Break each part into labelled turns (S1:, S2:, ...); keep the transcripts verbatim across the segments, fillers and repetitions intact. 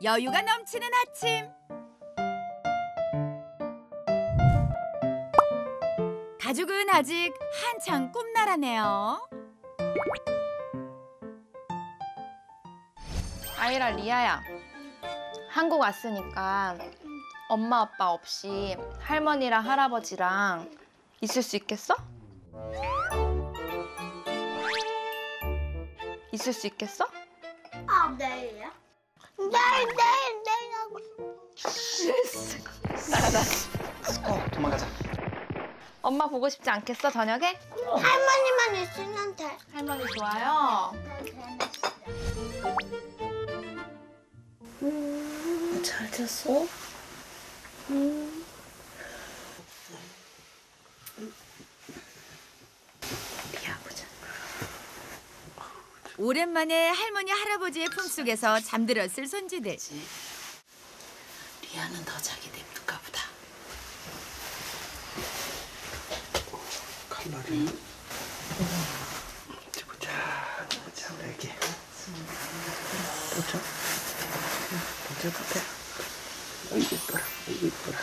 S1: 여유가 넘치는 아침. 가족은 아직 한창 꿈나라네요.
S2: 아이라, 리아야. 한국 왔으니까 엄마 아빠 없이 할머니랑 할아버지랑 있을 수 있겠어? 있을 수 있겠어?
S3: 아, 내일이요? 내일, 내일, 내일 하고
S2: 싶어. 나가자.
S4: 어, 도망가자.
S2: 엄마 보고 싶지 않겠어, 저녁에?
S3: 할머니만 있으면 돼.
S2: 할머니 좋아요?
S3: 음, 잘 잤어? 음. 리아 보자.
S1: 오랜만에 할머니 할아버지의 품속에서 잠들었을 손주들.
S5: 리아는 더 자기 냅둘까 보다.
S4: 칼날이. 어디 보자. 어디 보자, 우리 애기. 보자. 보자, 보자. 어이구, 이뻐라. 어이구, 이뻐라.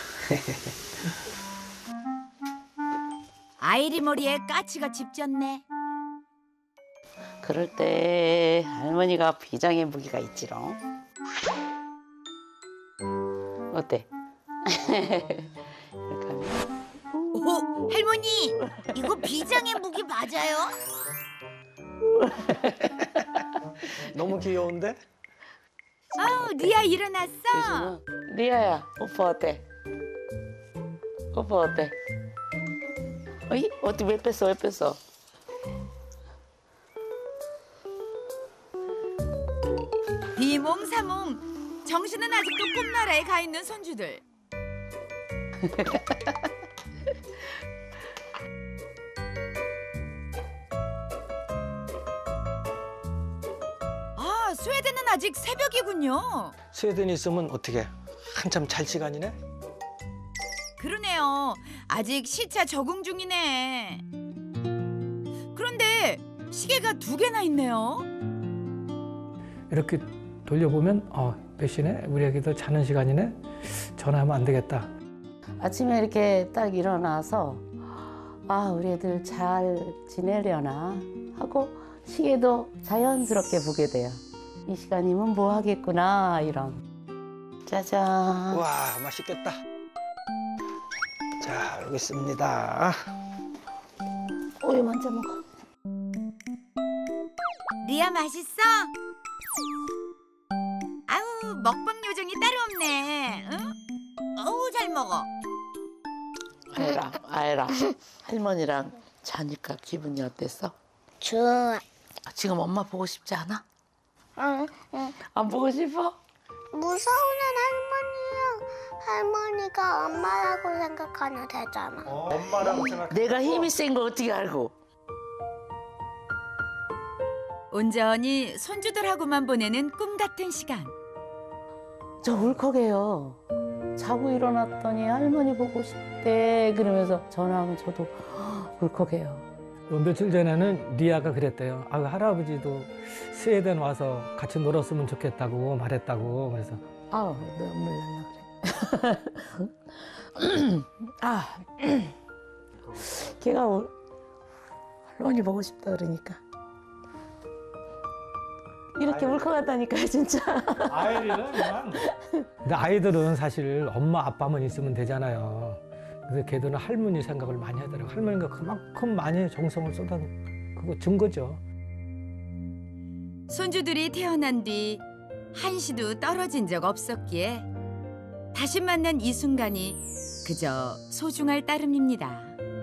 S1: 아이리 머리에 까치가 집졌네.
S5: 그럴 때 할머니가 비장의 무기가 있지롱. 어때? 이렇게 하면.
S1: 오, 할머니! 이거 비장의 무기 맞아요?
S4: 너무 귀여운데?
S1: 아우, 리아 일어났어.
S5: 그래서 리아야, 오빠 어때? 오빠 어때? 어이? 어디 왜 뺐어? 왜 뺐어?
S1: 비몽사몽. 정신은 아직도 꿈나라에 가 있는 손주들. 아, 스웨덴은 아직 새벽이군요.
S4: 스웨덴 있으면 어떻게? 한참 잘 시간이네?
S1: 그러네요. 아직 시차 적응 중이네. 그런데 시계가 두 개나 있네요.
S6: 이렇게 돌려보면 어, 몇 시네? 우리 애기도 자는 시간이네? 전화하면 안 되겠다.
S5: 아침에 이렇게 딱 일어나서 아, 우리 애들 잘 지내려나 하고 시계도 자연스럽게 보게 돼요. 이 시간이면 뭐 하겠구나, 이런. 짜잔.
S4: 와, 맛있겠다. 자, 여기 있습니다.
S5: 우유 먼저 먹어.
S1: 리아 맛있어? 아우, 먹방 요정이 따로 없네. 응? 어우, 잘 먹어.
S5: 아이라, 아이라. 할머니랑 자니까 기분이 어땠어?
S3: 좋아.
S5: 지금 엄마 보고 싶지 않아?
S3: 응, 응.
S5: 안 보고 싶어?
S3: 무서우는 할머니야. 할머니가 엄마라고 생각하면 되잖아.
S4: 어, 엄마라고 생각해.
S5: 내가 힘이 센 거 어떻게 알고?
S1: 온전히 손주들하고만 보내는 꿈 같은 시간.
S5: 저 울컥해요. 자고 일어났더니 할머니 보고 싶대 그러면서 전화하면 저도 울컥해요.
S6: 요 며칠 전에는 리아가 그랬대요. 아, 할아버지도 스웨덴 와서 같이 놀았으면 좋겠다고 말했다고. 그래서
S5: 아우, 눈물 날라 그래. 아, 걔가 울- 할머니 보고 싶다 그러니까. 이렇게 울컥하다니까요, 진짜.
S6: 아이들은 그냥. 근데 아이들은 사실 엄마 아빠만 있으면 되잖아요. 그래서 걔들은 할머니 생각을 많이 하더라고요. 할머니가 그만큼 많이 정성을 쏟아 그거 준 거죠.
S1: 손주들이 태어난 뒤 한시도 떨어진 적 없었기에 다시 만난 이 순간이 그저 소중할 따름입니다.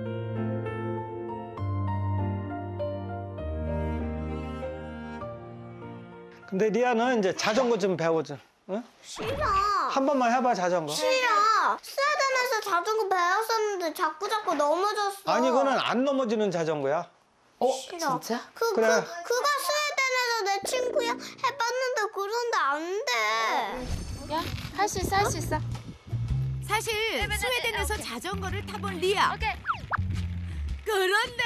S4: 근데 리아는 이제 자전거 좀 배워줘. 응?
S3: 싫어.
S4: 한 번만 해봐, 자전거.
S3: 싫어. 스웨덴에서 자전거 배웠었는데 자꾸 자꾸 넘어졌어.
S4: 아니, 이거는 안 넘어지는 자전거야.
S5: 어,
S3: 싫어.
S5: 진짜?
S3: 그,
S4: 그래.
S3: 그, 그거 스웨덴에서 내 친구야 해봤는데 그런데 안 돼.
S2: 야, 할 수 있어, 할 수 있어.
S1: 사실 스웨덴에서 자전거를 타본 리아.
S2: 오케이.
S1: 그런데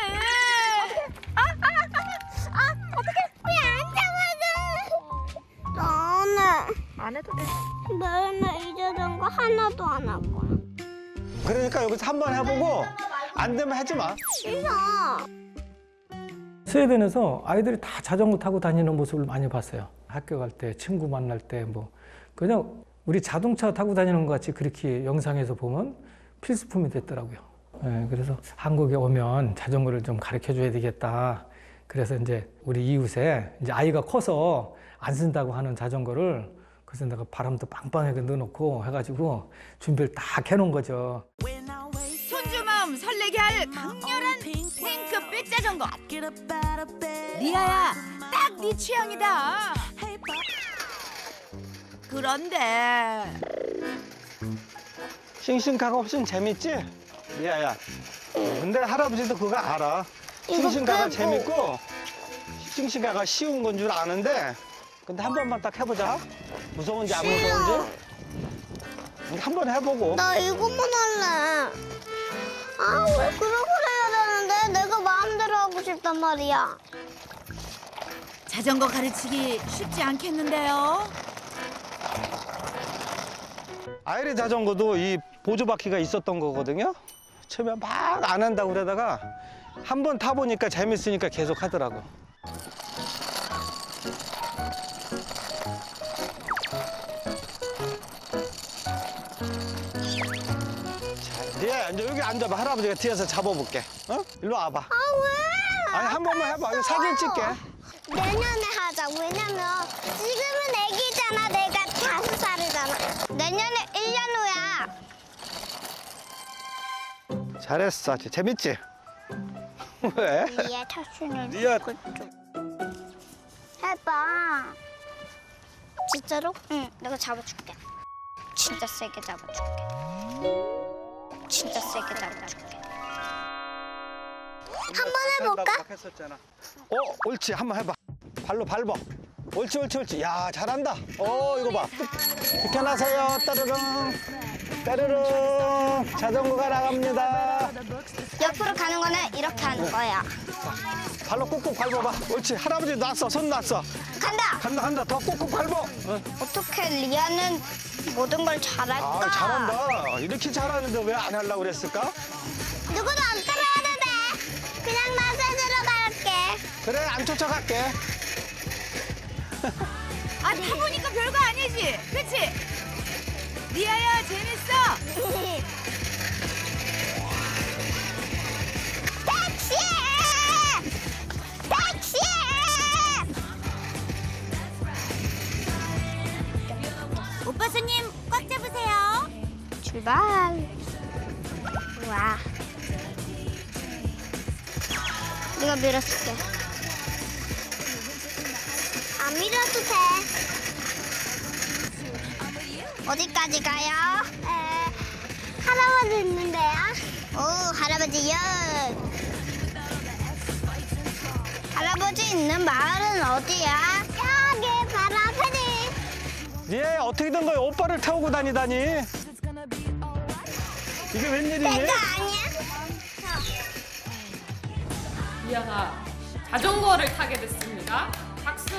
S3: 왜 안 잡아줘? 나는
S2: 안 해도 돼.
S3: 맨날 이 자전거 하나도 안 할 거야.
S4: 그러니까 여기서 한 번 해보고 안 되면 하지 마.
S3: 싫어.
S6: 스웨덴에서 아이들이 다 자전거 타고 다니는 모습을 많이 봤어요. 학교 갈 때, 친구 만날 때 뭐 그냥 우리 자동차 타고 다니는 것 같이 그렇게 영상에서 보면 필수품이 됐더라고요. 예, 그래서 한국에 오면 자전거를 좀 가르쳐 줘야 되겠다. 그래서 이제 우리 이웃에 이제 아이가 커서 안 쓴다고 하는 자전거를 그래서 내가 바람도 빵빵하게 넣어놓고 해가지고 준비를 다 해놓은 거죠.
S1: 손주 마음 설레게 할 강렬한 핑크빛 자전거. 리아야, 딱 네 취향이다. 그런데
S4: 싱싱카가 훨씬 재밌지? 리아야. 근데 할아버지도 그거 알아. 싱싱카가
S3: 빼고.
S4: 재밌고 싱싱카가 쉬운 건 줄 아는데 근데 한 번만 딱 해보자. 무서운지 안 무서운지. 한 번 해보고.
S3: 나 이것만 할래. 아, 왜 그러고 해야 되는데? 내가 마음대로 하고 싶단 말이야.
S1: 자전거 가르치기 쉽지 않겠는데요.
S4: 아이리 자전거도 이 보조바퀴가 있었던 거거든요. 처음에 막 안 한다고 그러다가 한 번 타보니까 재밌으니까 계속 하더라고. 자, 리아야, 이제 여기 앉아봐. 할아버지가 뒤에서 잡아볼게. 어? 일로 와봐.
S3: 아, 왜?
S4: 아니, 한 번만 해봐. 이거 사진 찍게.
S3: 내년에 하자. 왜냐면 지금은 애기잖아. 내가 다섯 살이잖아. 내년에 일 년 후야.
S4: 잘했어. 재밌지? 왜?
S3: 리아 탑수는
S4: 리아.
S3: 해봐. 진짜로? 응, 내가 잡아줄게. 진짜 세게 잡아줄게. 진짜 세게 잡아줄게. 한 번 해볼까?
S4: 했었잖아. 어, 옳지. 한번 해봐. 발로 밟아. 옳지, 옳지, 옳지. 야, 잘한다. 어, 이거 봐. 비켜나서요. 따르릉. 따르릉. 자전거가 나갑니다.
S3: 옆으로 가는 거는 이렇게 하는 거야.
S4: 발로 꾹꾹 밟아봐. 옳지. 할아버지 놨어. 손 놨어.
S3: 간다.
S4: 간다, 간다. 더 꾹꾹 밟아. 어.
S3: 어떻게 리아는 모든 걸 잘할까?
S4: 아, 잘한다. 이렇게 잘하는데 왜 안 하려고 그랬을까?
S3: 누구도 안 따라와도 돼. 그냥 나 스스로 갈게.
S4: 그래, 안 쫓아갈게.
S1: 아, 타보니까 별거 아니지, 그치? 리아야, 재밌어.
S3: 택시! 택시!
S1: 오빠 손님 꽉 잡으세요.
S3: 출발. 와. 내가 밀어줄게. 안 밀어도 돼. 어디까지 가요? 에, 할아버지 있는데요. 오, 할아버지요. 할아버지 있는 마을은 어디야? 여기 바로 앞에지.
S4: 예, 어떻게 된 거야? 오빠를 태우고 다니다니. 이게 웬일이니?
S3: 내가 아니야?
S7: 리아가 자전거를 타게 됐습니다. 박수!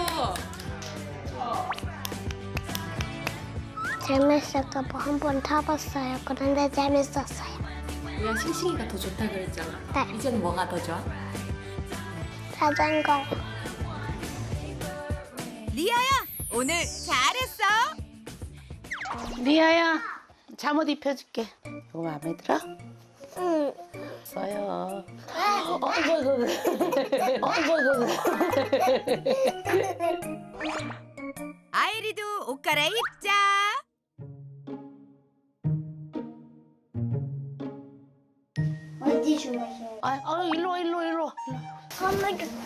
S3: 재밌을까 봐 한 번 타봤어요. 그런데 재밌었어요.
S7: 리아 싱싱이가 더 좋다 그랬잖아.
S3: 네.
S7: 이제는 뭐가 더 좋아?
S3: 자전거.
S1: 리아야, 오늘 잘했어.
S5: 리아야, 잠옷 입혀줄게. 이거 마음에 들어?
S3: 응.
S5: 써요. 어이구, 어이구,
S1: 아이리도 옷 갈아입자.
S3: 어디 주무세요?
S5: 아, 아, 일로 와, 일로 와, 일로 와.
S3: 선물 줄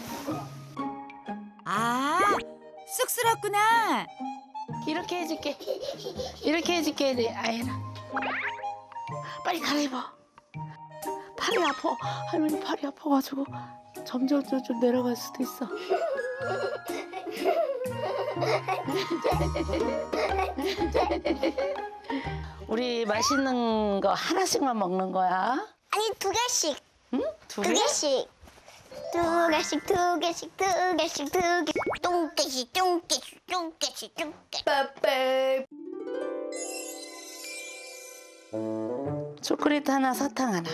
S1: 아, 쑥스럽구나.
S5: 이렇게 해줄게. 이렇게 해줄게, 리- 아이라. 빨리 갈아입어. 팔이 아파. 할머니 팔이 아파가지고 점점 점점 내려갈 수도 있어. 우리 맛있는 거 하나씩만 먹는 거야.
S3: 아니 두 개씩.
S5: 응? 두
S3: 두
S5: 개?
S3: 개씩. 두 개씩 두 개씩 두 개씩 두 개. 똥개씩 똥개씩 똥개씩 똥개.
S5: 초콜릿 하나, 사탕 하나.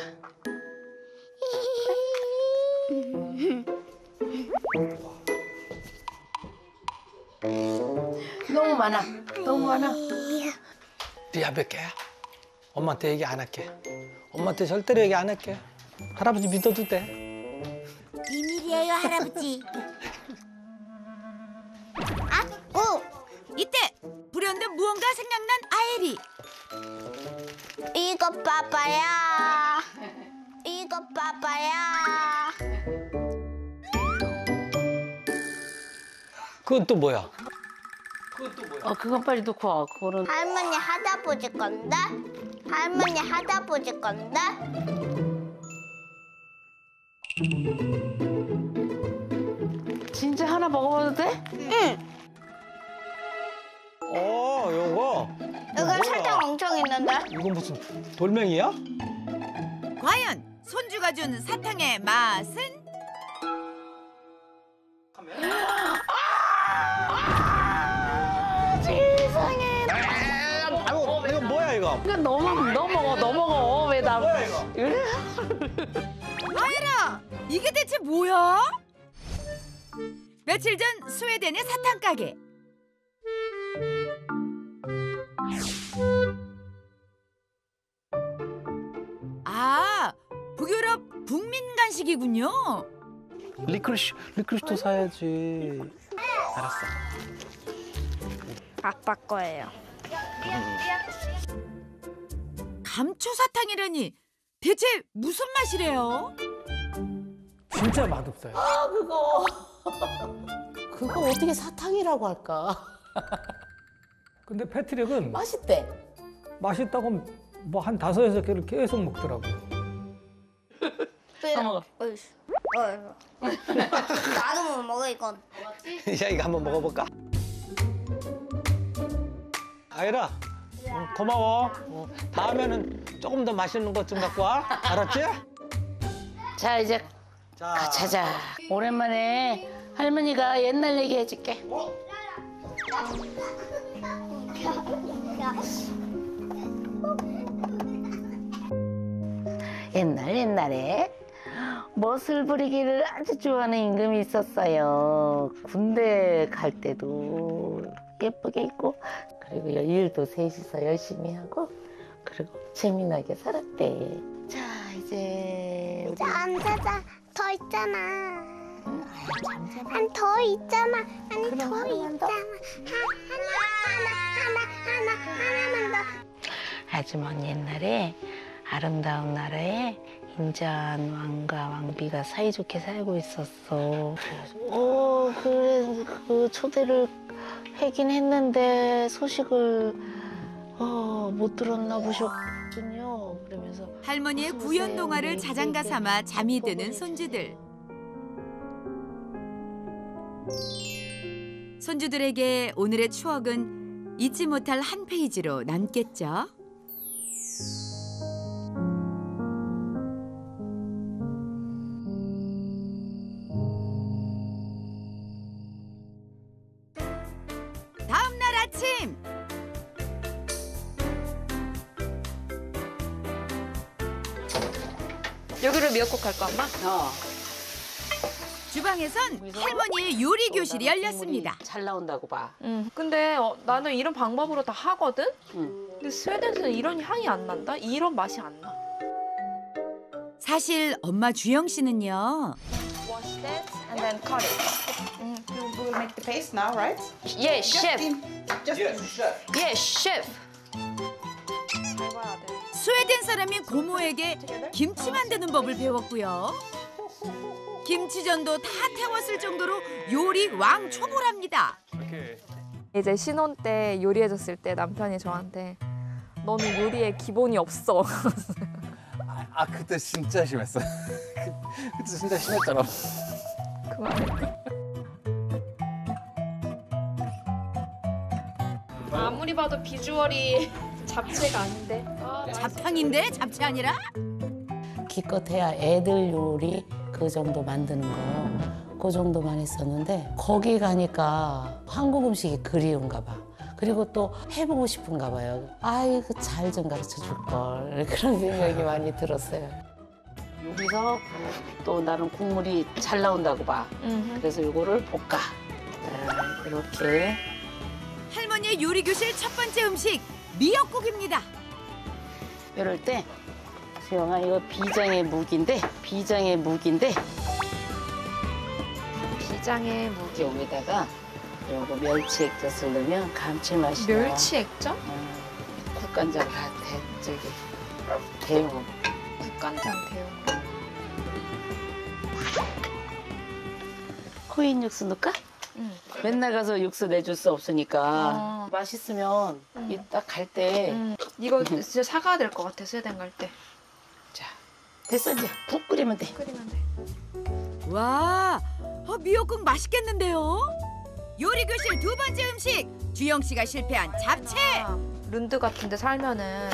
S5: 너무 많아. 너무 많아.
S4: 리아 몇 개야? 엄마한테 얘기 안 할게. 엄마한테 절대로 얘기 안 할게. 할아버지 믿어도 돼.
S3: 비밀이에요, 할아버지. 아, 오!
S1: 이때 불현듯 무언가 생각난 아엘이.
S3: 이거 봐봐야. 이거 봐봐야.
S4: 그건 또 뭐야?
S5: 어, 그건 빨리 놓고 와. 그거는
S3: 할머니 하다 보실 건데? 할머니 하다 보실 건데?
S5: 진짜 하나 먹어봐도 돼?
S3: 응.
S4: 어, 요거.
S3: 이건
S4: 뭐야?
S3: 설탕 엄청 있는데?
S4: 이건 무슨 돌멩이야?
S1: 과연 손주가 준 사탕의 맛은?
S5: 세상에.
S4: 아이고, 이거 뭐야 이거?
S5: 이거 너, 너 먹어, 너 먹어. 왜 나.
S4: 뭐야 이거?
S1: 아엘아, 이게 대체 뭐야? 며칠 전 스웨덴의 사탕 가게. 아, 북유럽 국민 간식이군요.
S4: 리크루시, 리크루시도 사야지. 알았어.
S2: 아빠 거예요.
S1: 감초 사탕이라니 대체 무슨 맛이래요?
S6: 진짜 맛없어요.
S5: 아, 그거. 그거 어떻게 사탕이라고 할까?
S6: 근데 패트릭은
S5: 맛있대.
S6: 맛있다고 뭐 한 다섯 여섯 개를 계속 먹더라고요.
S5: 다 먹어.
S3: 어이씨. 어이구. 나도 못 먹어, 이건.
S4: 야, 이거 한번 먹어볼까? 아이라, 응, 고마워. 어, 다음에는 조금 더 맛있는 것 좀 갖고 와. 알았지?
S5: 자, 이제
S4: 자,
S5: 가자. 오랜만에 할머니가 옛날 얘기 해줄게. 옛날 옛날에 멋을 부리기를 아주 좋아하는 임금이 있었어요. 군대 갈 때도 예쁘게 입고 그리고 일도 셋이서 열심히 하고 그리고 재미나게 살았대. 자, 이제 우리
S3: 잠자자. 더 있잖아.
S5: 잠자봐.
S3: 한 더 있잖아. 아니,
S5: 그럼
S3: 더
S5: 하나만 더?
S3: 있잖아. 하, 하나, 하나, 하나, 하나, 하나만 더.
S5: 아주 먼 옛날에 아름다운 나라에 인자한 왕과 왕비가 사이좋게 살고 있었어. 어, 그래, 그 초대를 하긴 했는데 소식을 어, 못 들었나 보셨군요. 그러면서
S1: 할머니의 구연 동화를 자장가 삼아 잠이 드는 손주들. 손주들에게 오늘의 추억은 잊지 못할 한 페이지로 남겠죠. 다음 날 아침.
S2: 여기로 미역국 갈 거, 엄마?
S5: 어,
S1: 주방에선 할머니의 요리 교실이 열렸습니다.
S5: 국물이 잘 나온다고 봐.
S2: 응. 근데 어, 나는 이런 방법으로 다 하거든?
S5: 응.
S2: 근데 스웨덴에서는 이런 향이 안 난다? 이런 맛이 안 나.
S1: 사실 엄마 주영 씨는요.
S2: Wash that and then cut it.
S8: We will make the paste now, right?
S2: 예, 셰프.
S8: Just
S2: 예, 셰프. 잘 봐야 돼.
S1: 스웨덴 사람인 고모에게 김치 만드는 법을 배웠고요. 김치전도 다 태웠을 정도로 요리 왕초보랍니다.
S2: 이제 신혼 때 요리해줬을 때 남편이 저한테 너는 요리에 기본이 없어.
S9: 아 그때 진짜 심했어. 그때 진짜 심했잖아.
S2: 그만해. 아무리 봐도 비주얼이 잡채가 아닌데.
S1: 잡탕인데 잡채 아니라?
S5: 기껏해야 애들 요리 그 정도 만드는 거 그 정도만 했었는데 거기 가니까 한국 음식이 그리운가 봐. 그리고 또 해보고 싶은가 봐요. 아이고 잘 좀 가르쳐 줄 걸 그런 생각이 많이 들었어요. 여기서 또 나는 국물이 잘 나온다고 봐. 그래서 이거를 볶아. 자, 이렇게.
S1: 할머니의 요리 교실 첫 번째 음식 미역국입니다.
S5: 이럴 때 수영아 이거 비장의 무기인데 비장의 무기인데
S2: 비장의 무기.
S5: 여기다가 요거 멸치 액젓을 넣으면 감칠맛이 나.
S2: 멸치 액젓?
S5: 음, 국간장 다 대, 저기 데우고.
S2: 국간장 데우고.
S5: 코인 육수 넣을까?
S2: 응.
S5: 맨날 가서 육수 내줄 수 없으니까
S2: 어.
S5: 맛있으면
S2: 응.
S5: 이따 갈 때
S2: 음, 이거 진짜 사가야 될 것 같아, 스웨덴 갈 때.
S5: 자, 됐어 이제 푹 끓이면 돼.
S2: 끓이면 돼.
S1: 와, 어, 미역국 맛있겠는데요? 요리 교실 두 번째 음식 주영 씨가 실패한 잡채.
S2: 아, 룬드 같은 데 살면은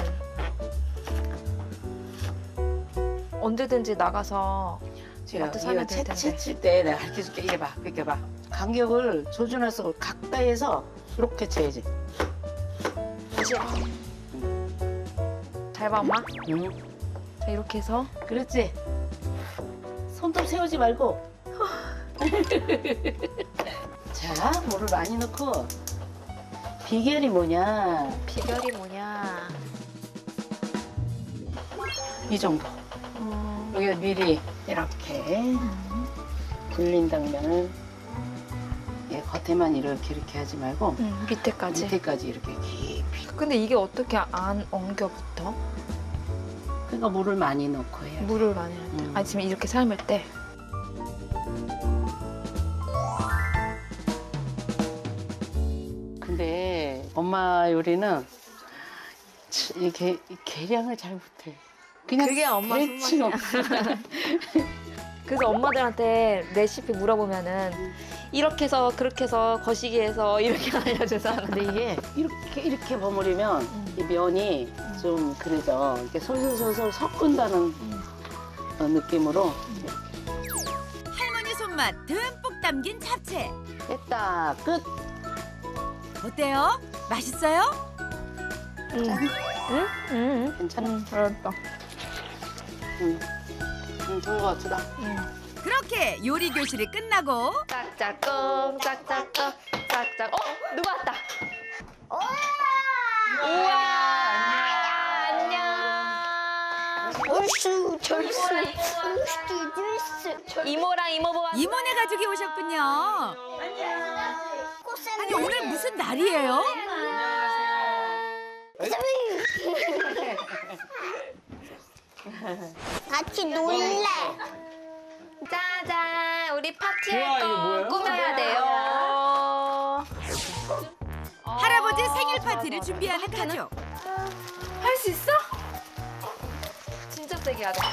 S2: 언제든지 나가서 마트 사면 될 텐데.
S5: 채칠 때 내가 가르쳐줄게. 이게 봐, 이렇게 봐. 간격을 조준해서 가까이에서 이렇게 쳐야지. 그렇지?
S2: 잘 봐, 엄마.
S5: 응.
S2: 자, 이렇게 해서.
S5: 그렇지. 손톱 세우지 말고. 자, 물을 많이 넣고. 비결이 뭐냐?
S2: 비결이 뭐냐.
S5: 이 정도.
S2: 음,
S5: 여기 미리 이렇게 불린 당면을 예, 겉에만 이렇게 이렇게 하지 말고
S2: 음, 밑에까지.
S5: 밑에까지 이렇게 깊이.
S2: 근데 이게 어떻게 안 엉겨 붙어?
S5: 그러니까 물을 많이 넣고 해야 돼.
S2: 물을 많이 넣을 때.
S5: 음.
S2: 아니, 지금 이렇게 삶을 때.
S5: 근데 엄마 요리는 치- 이게 계량을 잘 못해. 그냥
S2: 그게 엄마
S5: 대충.
S2: 그래서 엄마들한테 레시피 물어보면은 이렇게 해서 그렇게 해서 거시기 해서 이렇게 알려주잖아.
S5: 근데 이게 이렇게 이렇게 버무리면 이 면이 좀 그래져. 이렇게 솔솔솔솔 섞은다는 어, 느낌으로.
S1: 할머니 손맛 듬뿍 담긴 잡채.
S5: 됐다. 끝.
S1: 어때요? 맛있어요?
S2: 응. 응? 응?
S5: 괜찮아.
S2: 응. 알았다.
S5: 응. 응, 좋은 것 같다.
S2: 응.
S1: 그렇게 요리 교실이 끝나고
S2: 짝짝꿍, 짝짝꿍, 짝짝. 어? 누가 왔다.
S3: 우와!
S2: 안녕.
S3: 얼쑤, 절쑤, 얼쑤, 절쑤.
S2: 이모랑 이모부 왔어.
S1: 이모네 가족이 오셨군요. 아니 오늘 무슨 날이에요?
S3: 같이 놀래.
S2: 짜잔, 우리 파티할
S9: 우와, 이거
S2: 거
S9: 뭐예요?
S2: 꾸며야 돼요.
S1: 할아버지 생일 파티를 준비하는 가족.
S2: 할 수 있어? 진짜 세게 하자.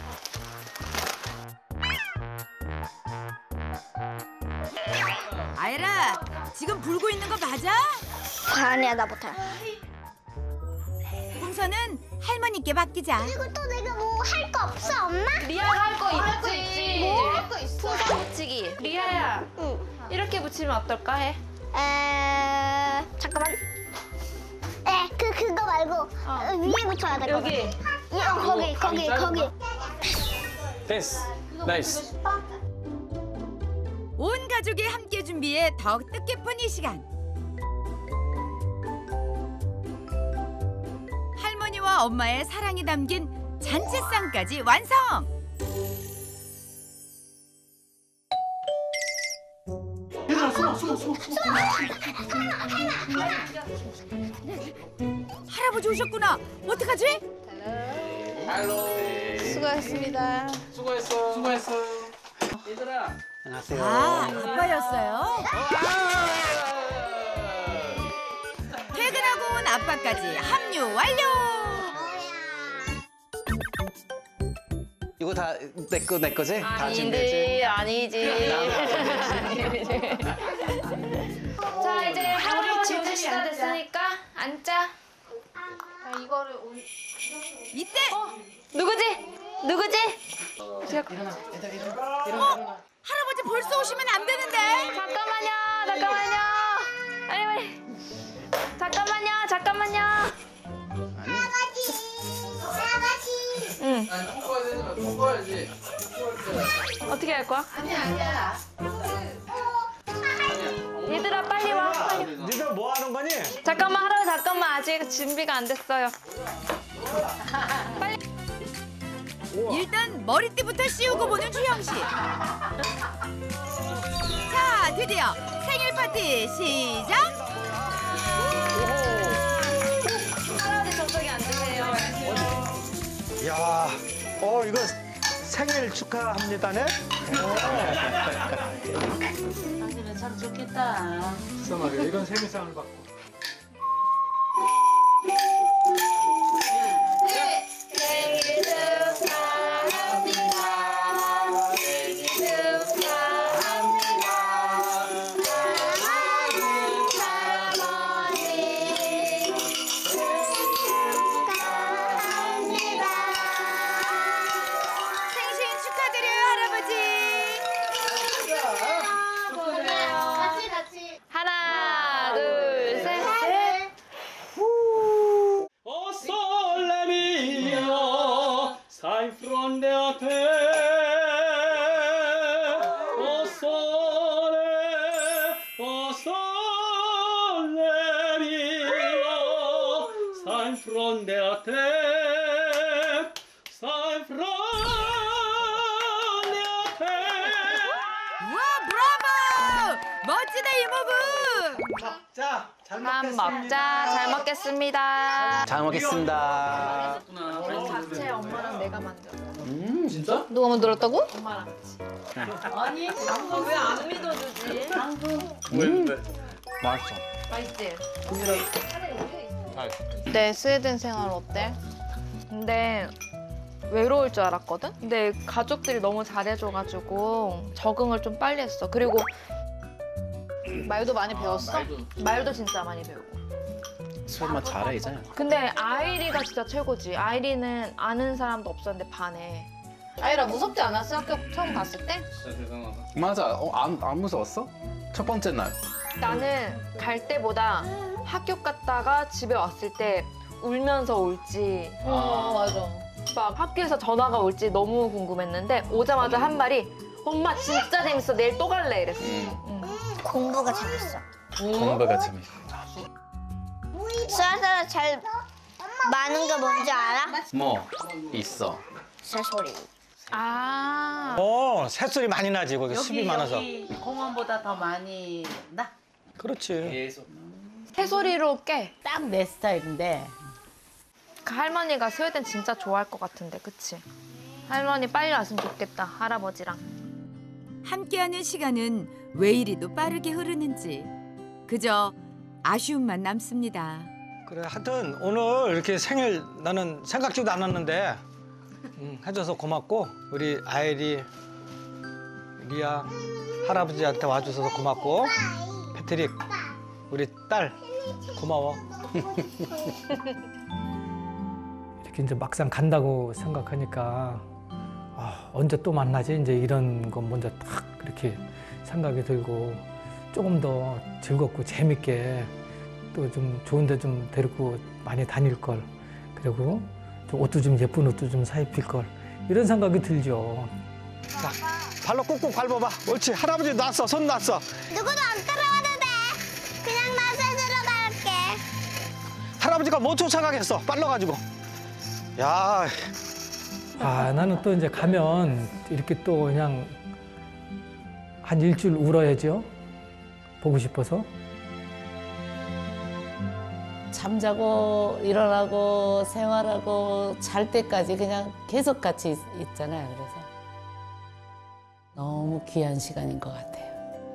S1: 아이라 지금 불고 있는 거 맞아?
S3: 아니야, 나 못해.
S1: 풍선은 할머니께 맡기자.
S3: 그리고 또 내가 뭐 할 거 없어, 엄마?
S2: 리아가 할 거 있지.
S3: 뭐 할 거 있어?
S2: 풍선 붙이기. 리아야,
S3: 응.
S2: 이렇게 붙이면 어떨까 해?
S3: 에... 잠깐만. 에, 그 그거 말고 어, 위에 붙여야 될 거.
S2: 여기.
S3: 어, 거기, 거기, 거기.
S9: 됐어. 나이스.
S1: 온 가족이 함께 준비해 더욱 뜻깊은 이 시간. 할머니와 엄마의 사랑이 담긴 잔치상까지 완성! 할아버지 오셨구나. 어떡하지?
S2: 수고하셨습니다.
S9: 수고했어. 수고했어. 얘들아.
S4: 안녕하세요.
S1: 아, 아빠였어요? 퇴근하고 온 아빠까지 합류 완료!
S9: 이거 다 내 거 내 거지? 다 준비했지?
S2: 아니지, 아니지. 자, 이제 할아버지 오실 시간 됐으니까 앉자. 자, 이거를 우리
S1: 이때
S2: 누구지? 누구지?
S1: 할아버지 벌써 오시면 안 되는데.
S2: 잠깐만요, 잠깐만요. 빨리 빨리. 잠깐만요, 잠깐만요.
S3: 할아버지, 할아버지.
S2: 응.
S9: 아니, 꺾어야 되잖아. 꺾어야지.
S2: 어떻게 할 거야?
S3: 아니야, 아니야.
S2: 얘들아 빨리 와. 빨리.
S4: 니들 뭐 하는 거니?
S2: 잠깐만 할아버지 잠깐만 아직 준비가 안 됐어요.
S1: 일단 머리띠부터 씌우고 보는 주영 씨. 자, 드디어 생일 파티 시작.
S2: 할아버지 저쪽에 앉으세요.
S4: 야, 어 이거 생일 축하합니다네.
S5: 사실은 참 좋겠다.
S6: 말이야. 이런 생일상을 받고.
S1: 생신 축하드려요, 할아버지.
S3: 같이, 같이.
S2: 하나 둘 셋.
S9: O sole mio, sai fronte a te. O sole, o sole mio, sai fronte a te. Sai fronte a te.
S1: 와, 브라보! 멋지다, 이모부.
S4: 자, 잘
S2: 밥 먹자. 잘 먹겠습니다.
S9: 잘 먹겠습니다.
S2: 잡채 엄마랑 내가 만들어.
S9: 음, 진짜?
S2: 누가 만들었다고?
S7: 엄마랑 같이.
S5: 아니,
S7: 왜 안 믿어주지?
S9: 음, 맛있어.
S2: 맛있지?
S9: 맛있어.
S2: 내 스웨덴 생활 어때? 근데 외로울 줄 알았거든? 근데 가족들이 너무 잘해줘가지고 적응을 좀 빨리 했어. 그리고 말도 많이 배웠어? 말도 진짜 많이 배우고.
S9: 설마 잘해, 이제?
S2: 근데 아이리가 진짜 최고지. 아이리는 아는 사람도 없었는데 반해. 아이라 무섭지 않았어? 학교 처음 갔을 때?
S9: 맞아. 어, 안, 안 무서웠어? 첫 번째 날.
S2: 나는 갈 때보다 학교 갔다가 집에 왔을 때 울면서 올지
S7: 어, 맞아.
S2: 막 학교에서 전화가 올지 너무 궁금했는데 오자마자 한 말이 엄마 진짜 재밌어. 내일 또 갈래 이랬어. 응.
S3: 공부가 재밌어.
S9: 공부가 재밌어.
S3: 수아사가 제일 많은 게 뭔지 알아?
S9: 뭐 있어?
S3: 새소리.
S2: 아.
S4: 어, 새소리 많이 나지 거기 습이 많아서.
S5: 여기 공원보다 더 많이 나?
S4: 그렇지.
S9: 계속.
S2: 새소리로 깨.
S5: 딱 내 스타일인데.
S2: 그 할머니가 스웨덴 진짜 좋아할 것 같은데, 그치? 할머니 빨리 왔으면 좋겠다, 할아버지랑.
S1: 함께하는 시간은 왜 이리도 빠르게 흐르는지 그저 아쉬움만 남습니다.
S4: 그래, 하여튼 오늘 이렇게 생일 나는 생각지도 않았는데 음, 해줘서 고맙고 우리 아이리, 리아 할아버지한테 와줘서 고맙고 패트릭 우리 딸 고마워.
S6: 이렇게 이제 막상 간다고 생각하니까 아, 언제 또 만나지? 이제 이런 건 먼저 딱 이렇게 생각이 들고 조금 더 즐겁고 재밌게 또 좀 좋은 데 좀 데리고 많이 다닐 걸. 그리고 좀 옷도 좀 예쁜 옷도 좀 사입힐 걸. 이런 생각이 들죠.
S4: 자, 발로 꾹꾹 밟아봐. 옳지. 할아버지 놨어. 손 놨어.
S3: 누구도 안 따라와도 돼. 그냥 나 스스로 갈게.
S4: 할아버지가 못 쫓아가겠어. 빨라가지고. 야,
S6: 아, 나는 또 이제 가면 이렇게 또 그냥 한 일주일 울어야죠. 보고 싶어서.
S5: 잠자고 일어나고 생활하고 잘 때까지 그냥 계속 같이 있, 있잖아요. 그래서 너무 귀한 시간인 것 같아요.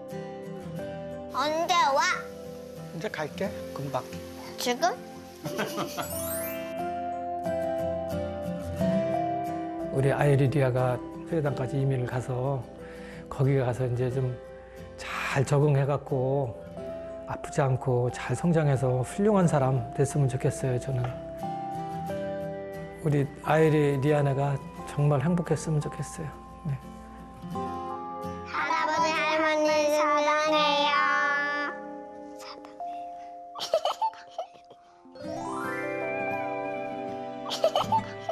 S3: 언제 와?
S4: 이제 갈게. 금방.
S3: 지금?
S6: 우리 아이리리아가 스웨덴까지 이민을 가서 거기 가서 이제 좀 잘 적응해갖고 아프지 않고 잘 성장해서 훌륭한 사람 됐으면 좋겠어요, 저는. 우리 아이리 리아나가 정말 행복했으면 좋겠어요. 네.
S3: 할아버지 할머니 사랑해요. 사랑해요.